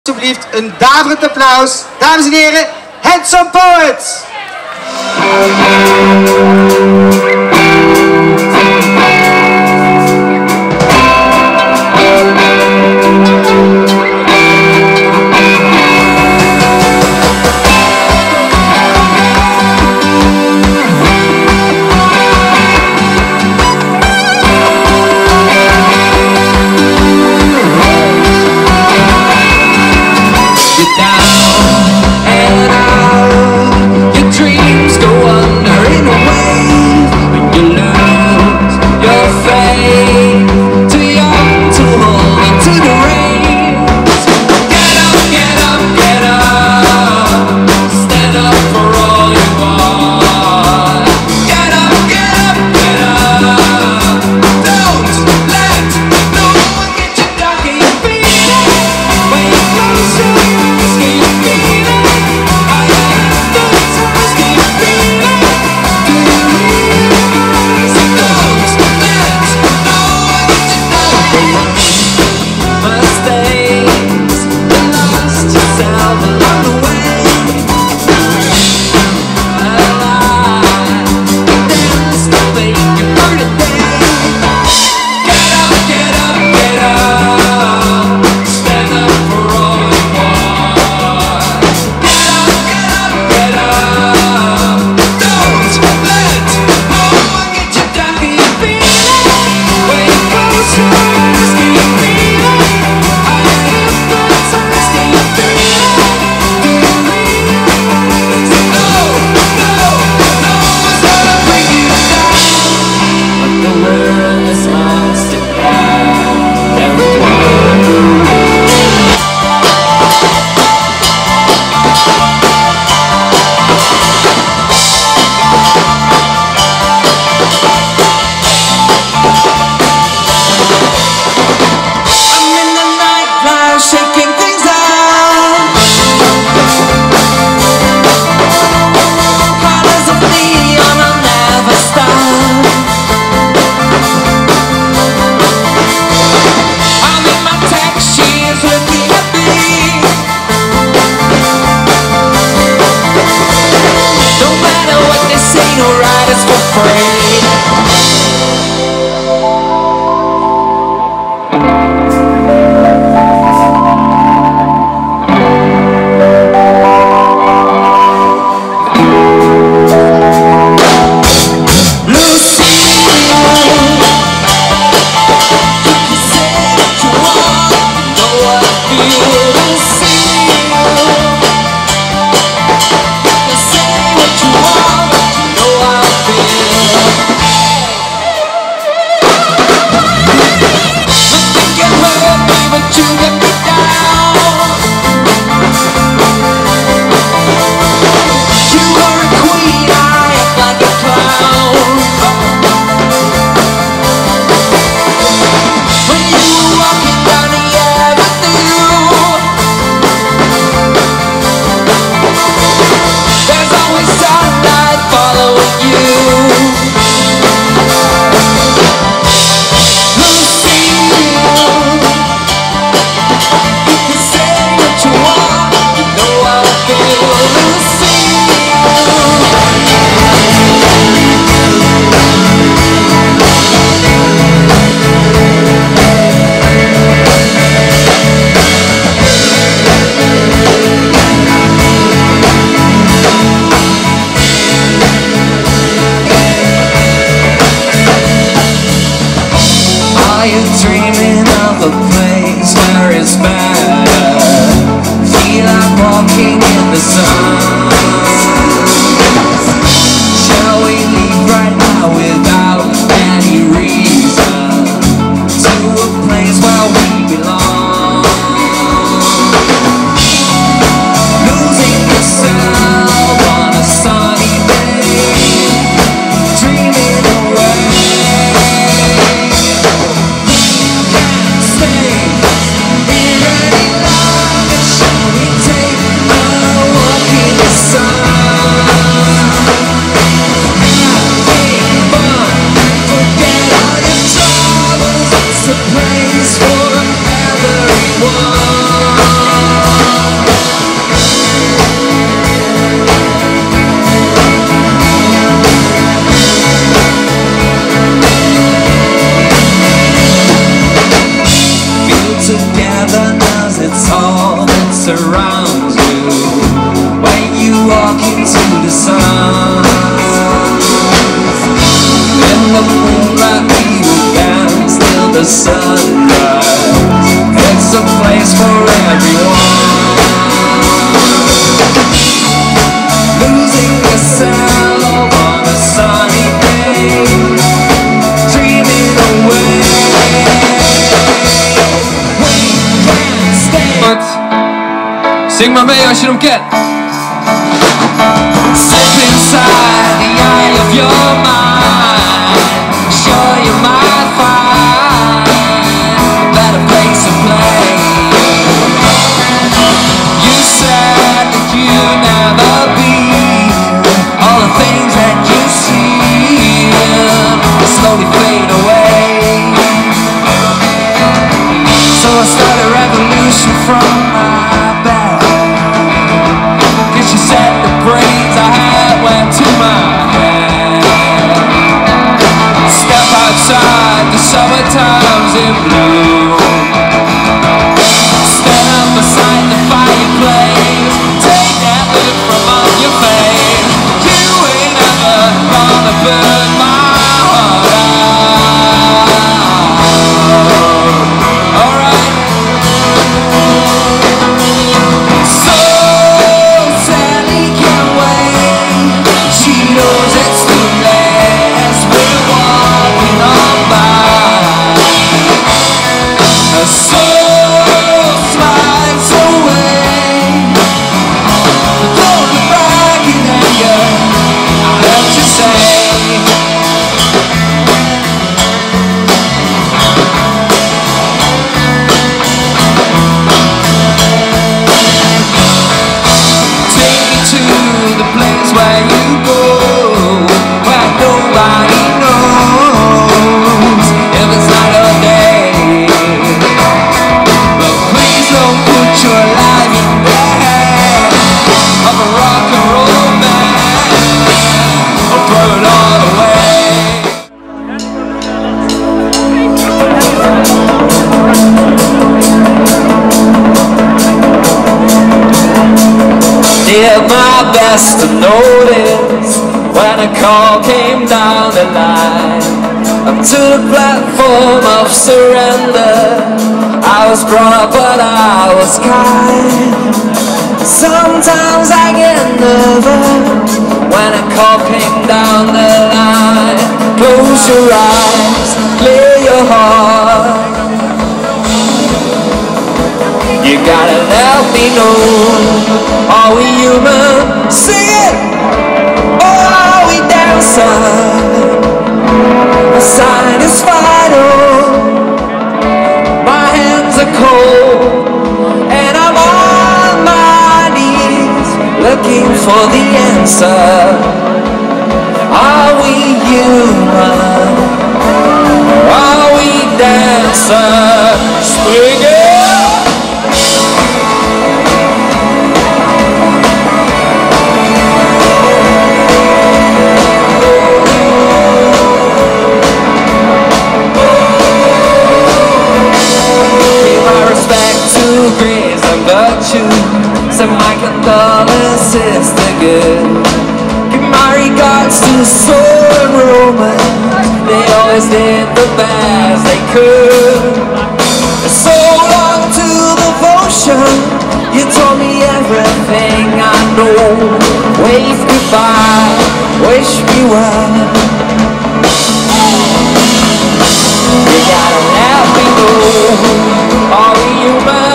Alsjeblieft een daverend applaus. Dames en heren, Handsome Poets! Dreams go under in a way. surrounds you when you walk into the sun. In the moonlight we dance till the sunrise. It's a place for everyone. Losing yourself on a sunny day, dreaming away. Zing maar mee als je hem kent. Step inside the eye of your mind. Sure you might find a better place to play. You said that you'd never be all the things that you see slowly fade away. So I started a revolution from my back. She said the brains I had went to my head. Step outside, the summer time's in bloom. Stand up beside the fireplace, take that look from off your face. You ain't ever gonna burn my heart out. Alright. Did my best to notice when a call came down the line up to the platform of surrender. I was brought up but I was kind. Sometimes I get nervous when a call came down the line. Close your eyes, clear your heart. You gotta let me know, are we human? Sing it! Or are we dancing? The sign is final. My hands are cold and I'm on my knees looking for the answer. Are we human? Or are we dancing? Swing it! Grace and virtue, so my condolences to good. Give my regards to Soul and Roman, they always did the best they could. So long to devotion, you told me everything I know. Wave goodbye, wish me well. You gotta let me know, are we human?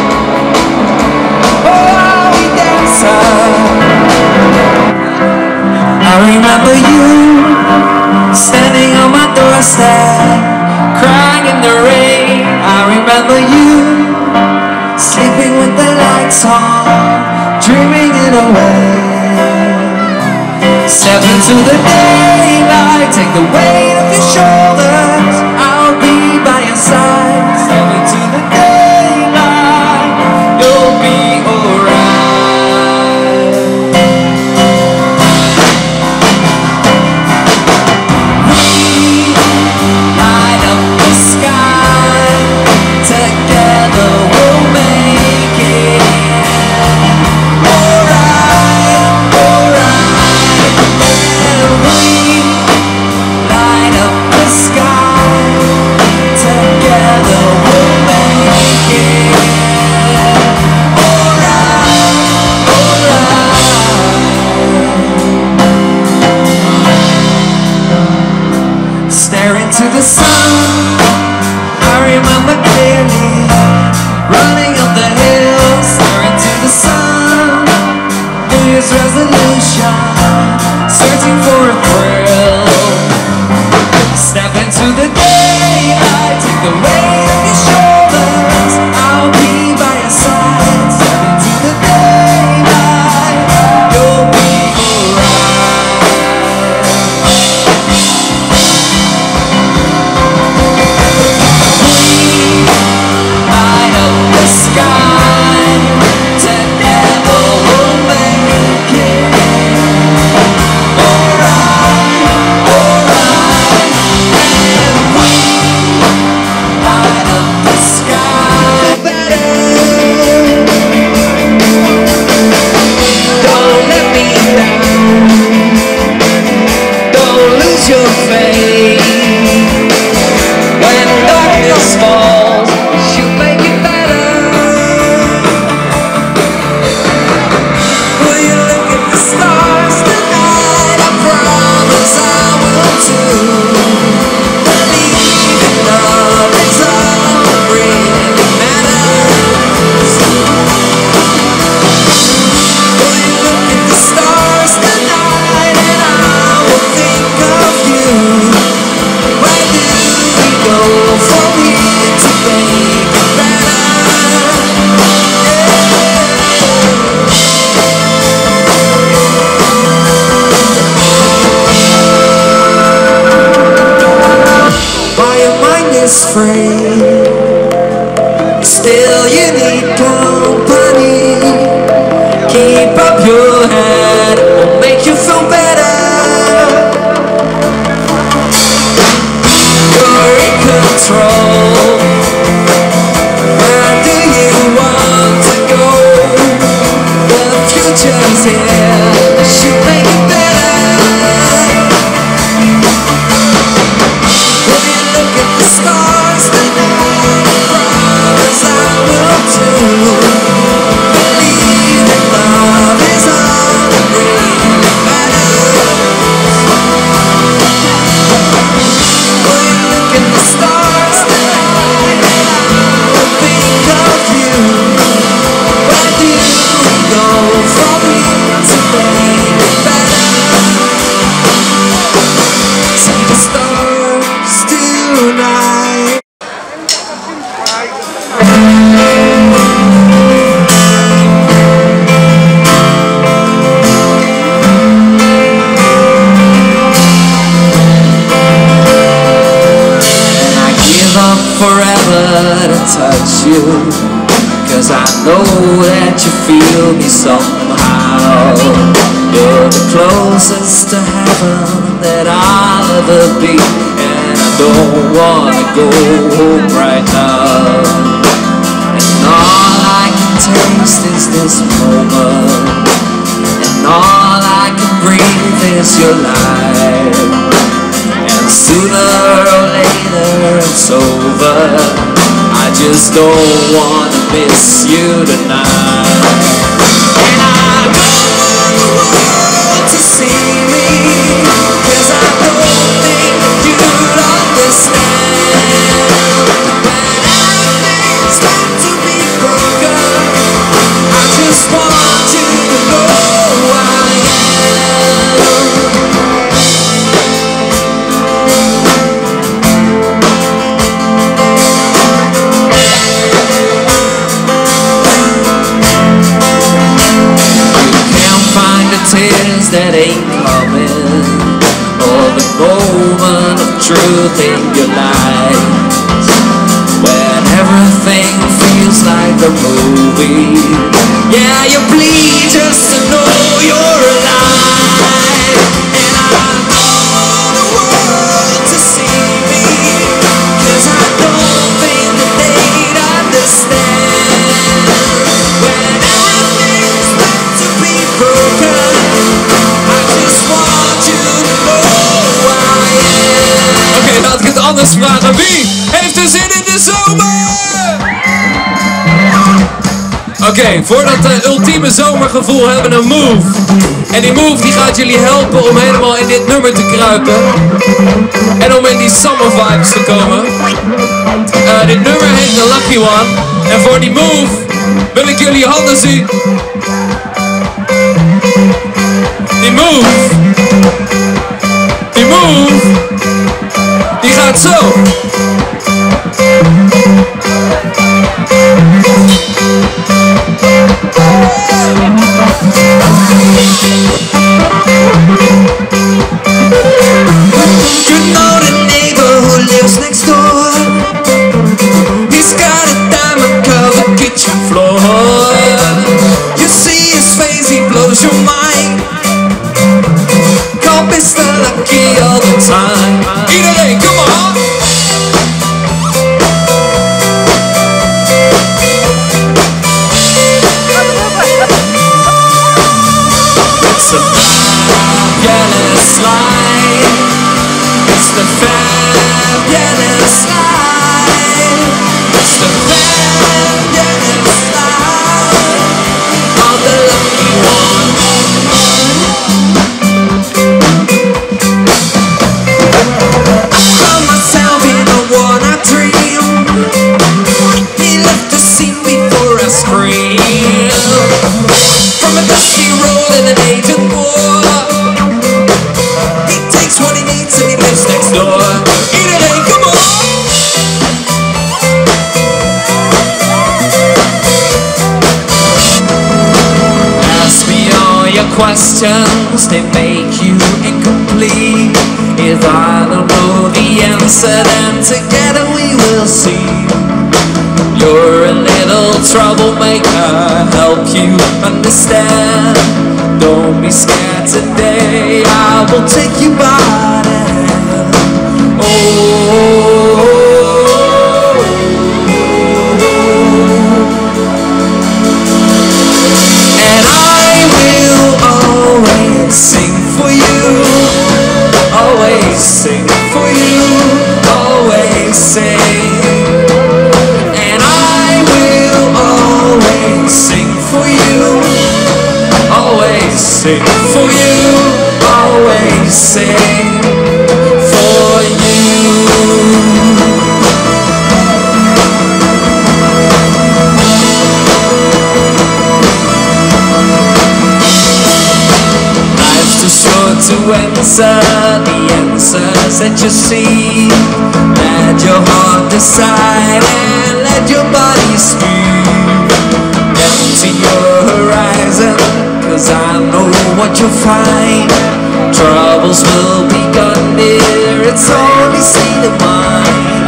I remember you standing on my doorstep, crying in the rain. I remember you sleeping with the lights on, dreaming it away. Step into the daylight, take the weight of your shoulders. I'll be by your side. Step into the daylight, you'll be alright. Together we'll make it. Year's resolution, searching for a thrill. Step into the daylight, take the weight on your shoulders. I'll be by your side. Step into the daylight, you'll be alright. Light up the sky, together we'll make it. Alright, alright. And we light up the sky better. Don't let me down, don't lose your faith. When darkness falls, you make it better. Will you look at the stars tonight? I promise I will too. Believe in love is all that really matters. Will you look at the stars tonight and I will think of you? Where do we go from here to make it better? While your mind is free, still you need company. Keep up your head, it'll make you feel better. You're in control. Where do you want to go? The future's here, it should make it better. Will you look at the stars tonight? Promise I will too. Believe that love is all that really matters. Will you look at the stars tonight and I will think of you? Where do we go from here to make it better? See the stars tonight. And I give up forever to touch you, 'cause I know that you feel me somehow. You're the closest to heaven that I'll ever be, and I don't wanna go home right now. And all I can taste is this moment, and all I can breathe is your light. And sooner or later it's over, I just don't wanna miss you tonight. And I don't want the world to see me, 'cause I don't think you'd understand. When everything's got to be broken, I just want you to know who I am. Tears that ain't coming, or the moment of truth in your life, when everything feels like a movie. Yeah, you bleed just to know you're alive. And I don't want the world to see me, 'cause I don't think that they'd understand. When everything's meant to be broken, Oké, laat ik het anders vragen. Wie heeft er zin in de zomer? Oké, voor dat ultieme zomergevoel hebben we een move. En die move die gaat jullie helpen om helemaal in dit nummer te kruipen. En om in die summer vibes te komen. Dit nummer heet The Lucky One. En voor die move wil ik jullie handen zien. move, die gaat zo. You know the neighbor who lives next door. He's got a diamond covered kitchen floor. You see his face, he blows your mind. Call Mr. Lucky all the time. Iedereen, kom maar. It's a fabulous life. It's the fabulous life. It's the fabulous life of the lucky one. I found myself in a one-night dream. He left the scene before I scream. From a dusty road in an agent war. He takes what he needs and he lives next door. Iedereen, come on! Ask me all your questions, they make you incomplete. If I don't know the answer, then together we will see. You're a little troublemaker, help you understand. Don't be scared today, I will take you by the hand. And I will always sing for you. Always sing for you, always sing. And I will always sing for you. Always sing for you, always sing for you. Life's too short to answer the answers that you see. Let your heart decide and let your body speak. Empty your horizon, 'cause I know what you'll find. Troubles will be gone, dear, it's only state of mind.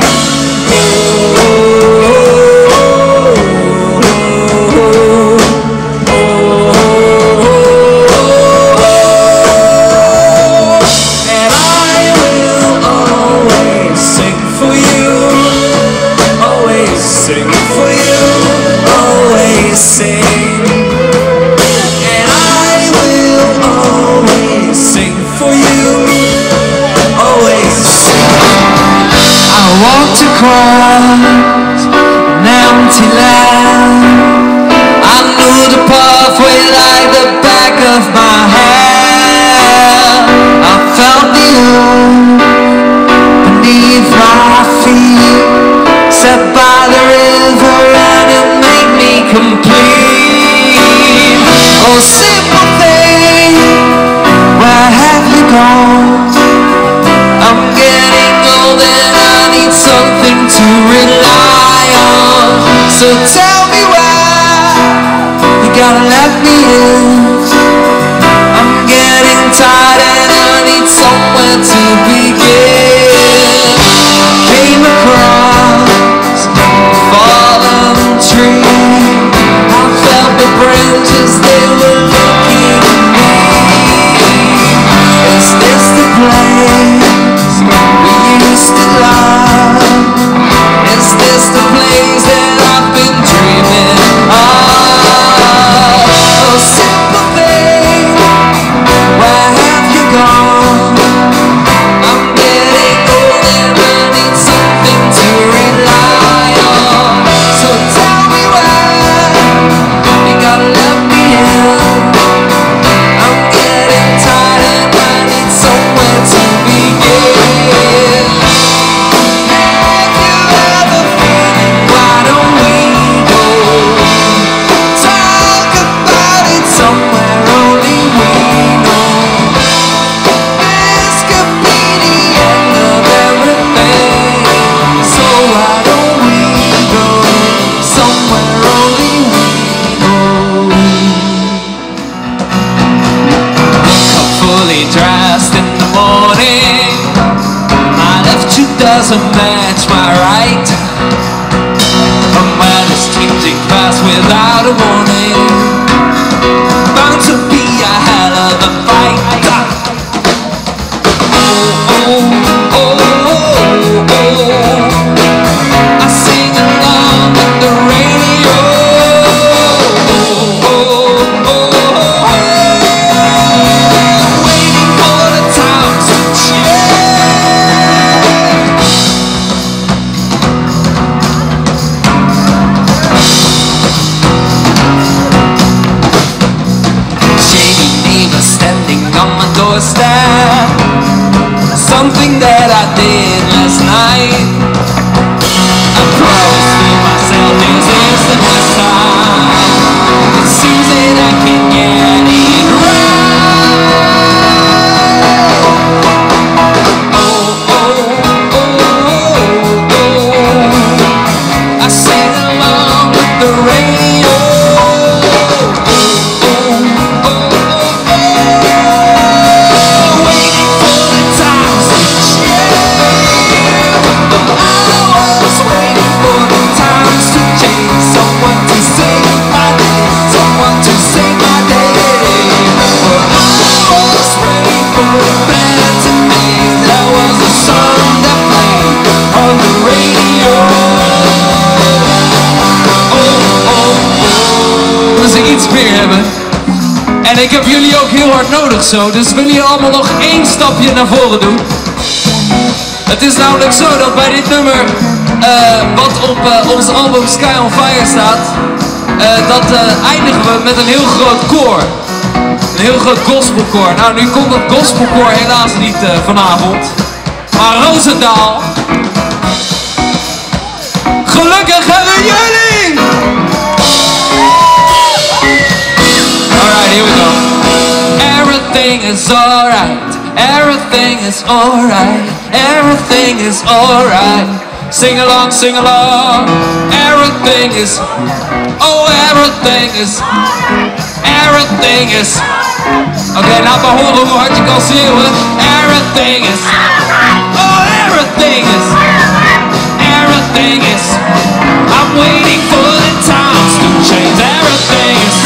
And I will always sing for you. Always sing for you, always sing. And I will always sing for you. Always sing. I walked across an empty land. I knew the pathway like the back of my hand. I felt the earth beneath my feet. Sat by the river and it made me complete. Oh, simple thing, where have you gone? I'm getting old and I need something to rely on. So tell me why you gotta let me in. I'm getting tired and I need somewhere to begin. Came across a fallen tree. I felt the branches, they were looking at me. Is this the place we used to love? Is this the place that I've been dreaming of? Oh, simple doesn't match my right. A man is changing fast without a warning. Bound to be a hell of a fight. Oh, oh, oh, oh, oh. I sing along with the radio. Oh, oh, oh, oh, waiting for the times to change. Shady neighbor standing on my doorstep. Something that I did last night. I promised to myself this is the last time. It seems that I can get it right. Oh, oh, oh, oh. I sing along with the radio. Iets meer hebben. En ik heb jullie ook heel hard nodig zo, dus willen jullie allemaal nog één stapje naar voren doen? Het is namelijk zo dat bij dit nummer, wat op ons album Sky on Fire staat, dat eindigen we met een heel groot koor. Een heel groot gospelkoor. Nou, nu komt dat gospelkoor helaas niet vanavond. Maar Roosendaal, gelukkig hebben jullie! Alright, here we go. Everything is alright. Everything is alright. Everything is alright. Sing along, sing along. Everything is. Oh, everything is. Everything is. Oké, laat maar horen hoe hard je kan schreeuwen. Everything is. Oh, everything is. Everything is. I'm waiting for the times to change. Everything is.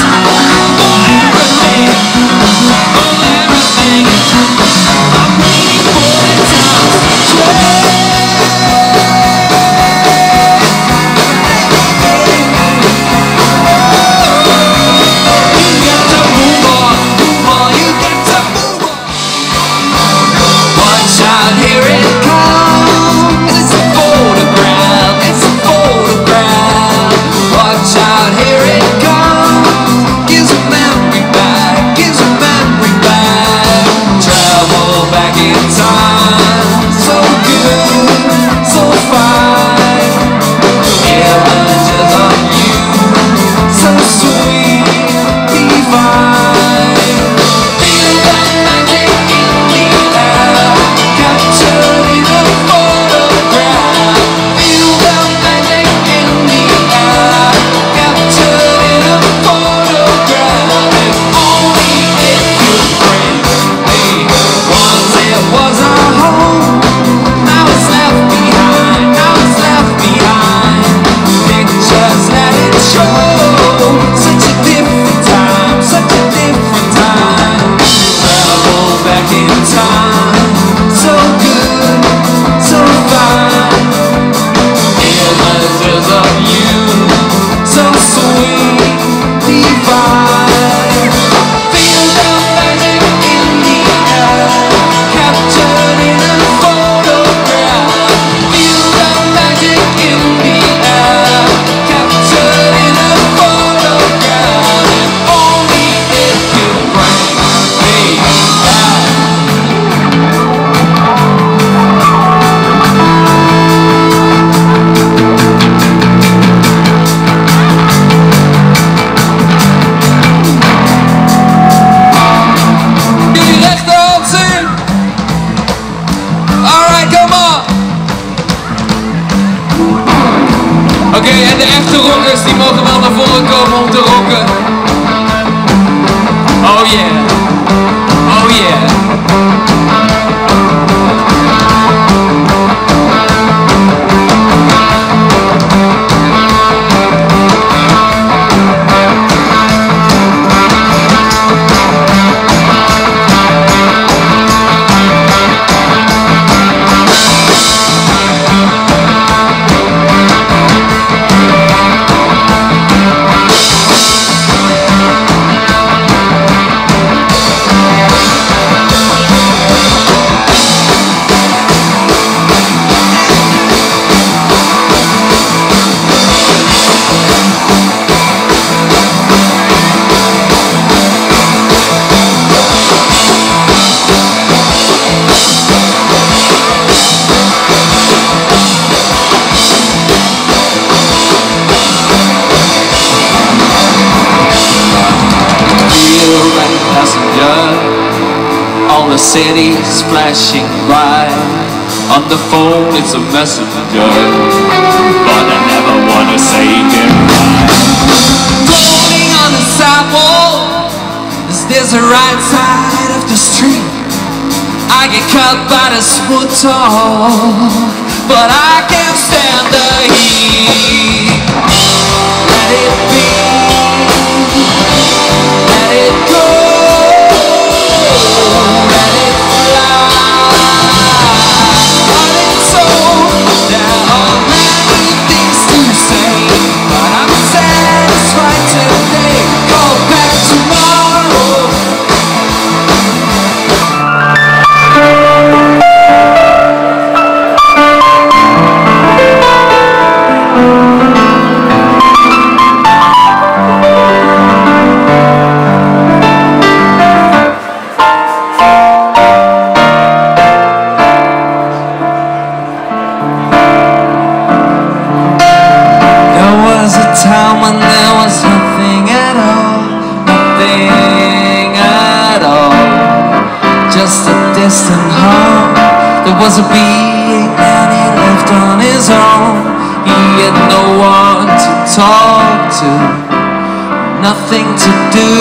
passenger. All the city's flashing by. On the phone it's a messenger, but I never wanna say goodbye. Floating on the sidewalk, is this the right side of the street? I get caught by the smooth talk, but I can't stand the heat. Let it be, let it go, let it fly. But it's so, there are many things to say, but I'm satisfied today. Go back tomorrow. Time when there was nothing at all, nothing at all, just a distant hum. There was a being and he lived on his own. He had no one to talk to, nothing to do.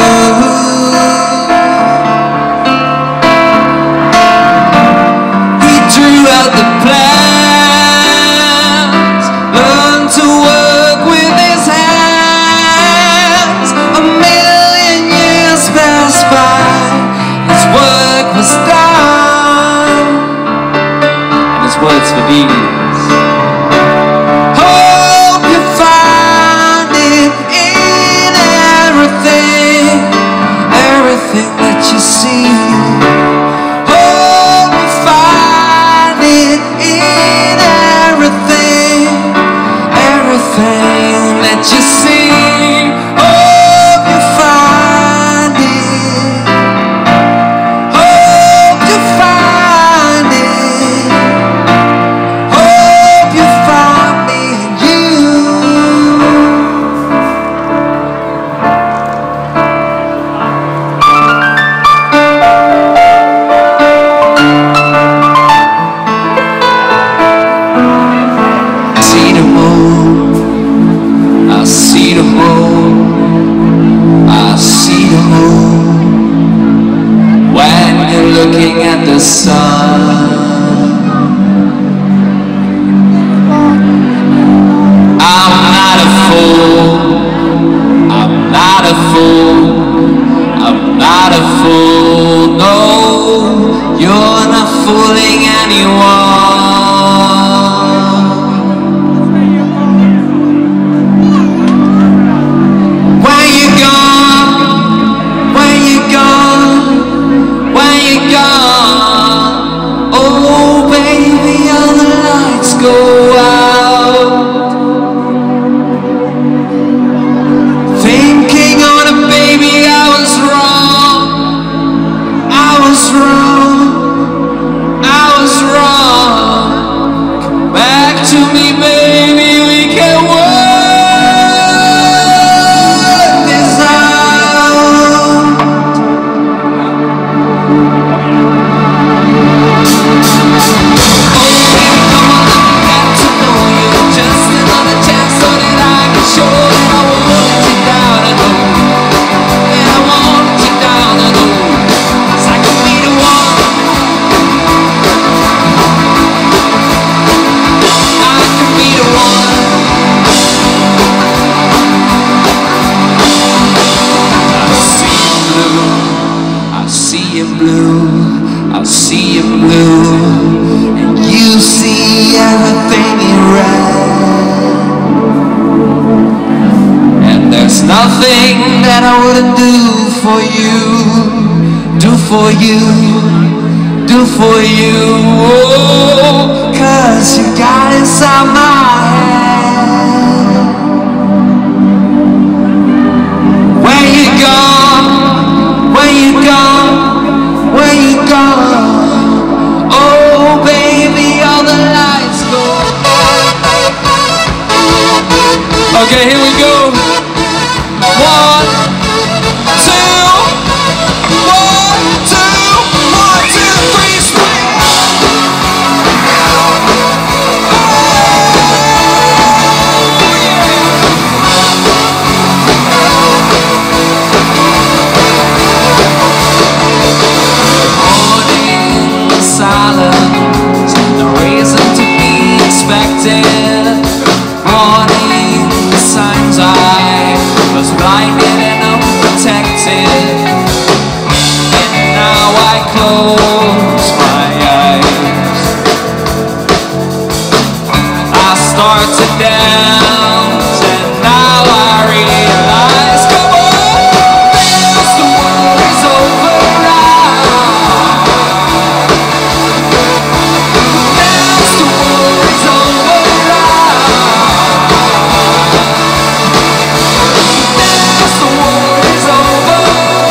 He drew out the plans, learned to work with his hands. A million years passed by, his work was done, and his words were these: hope you find it in everything, everything that you see. Hope you find it in everything, everything that you see. Hope you find it. Hope you find it. Hope you find me and you. See the moon, I see the moon, I see the moon. When you're looking at the sun, I'm not a fool, I'm not a fool, I'm not a fool, no, you're not fooling anyone. When you're gone, when you're gone, when you're gone, oh baby, all the lights go out. Thinking on a baby, I was wrong, I was wrong, I was wrong. Come back to me, baby, we can work this out. Just another chance so that I can show that I won't let you down alone. And I won't let you down alone. 'Cause I can be the one. I can be the one. I see you blue, I see you blue, and you see everything in red. And there's nothing that I wouldn't do for you, do for you, do for you. Oh, 'cause you got inside my head. When you're gone, when you're gone, when you're gone, oh baby, all the lights go. Okay, here we go. 1, 2, faces, and now I close my eyes. I start to dance, and now I realize, come on, dance, the world is over. Dance, the world is over. Dance, the world is over.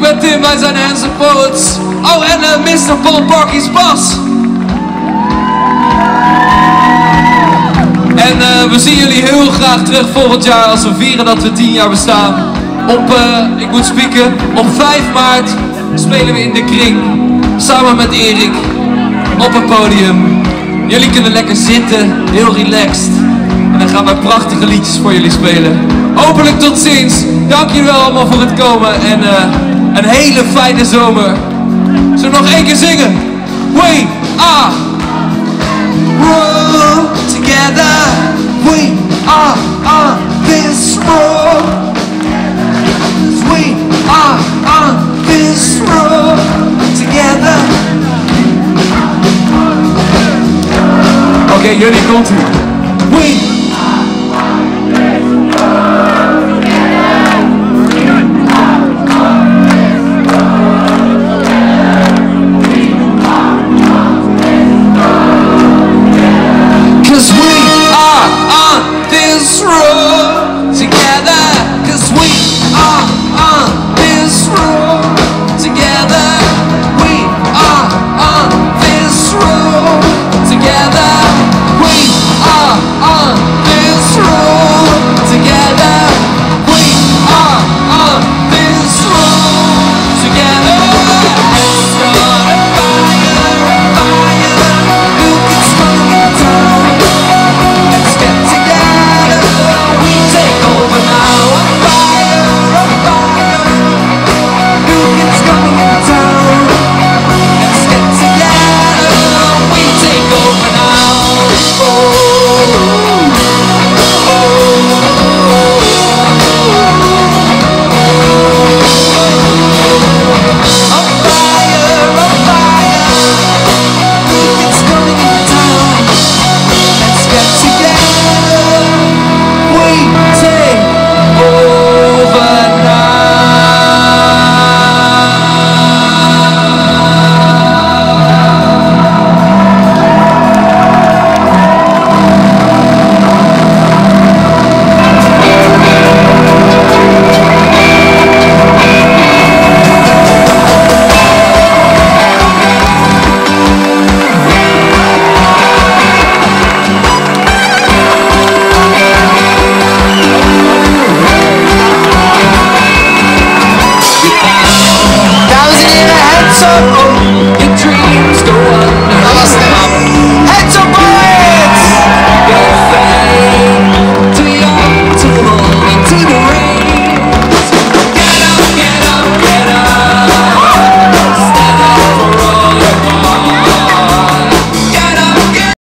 ben Tim, wij zijn Handsome Poets. Oh, en Mr. Paul Parky's Bas. En we zien jullie heel graag terug volgend jaar als we vieren dat we 10 jaar bestaan. Ik moet spieken, op 5 maart spelen we in de Kring. Samen met Erik. Op het podium. Jullie kunnen lekker zitten, heel relaxed. En dan gaan we prachtige liedjes voor jullie spelen. Hopelijk tot ziens. Dank jullie wel allemaal voor het komen. En een hele fijne zomer. Zullen we nog 1 keer zingen? We are Roll together. We are on this road. We are on this road together. Oké, jullie komt ie. We Dames en heren, hands up.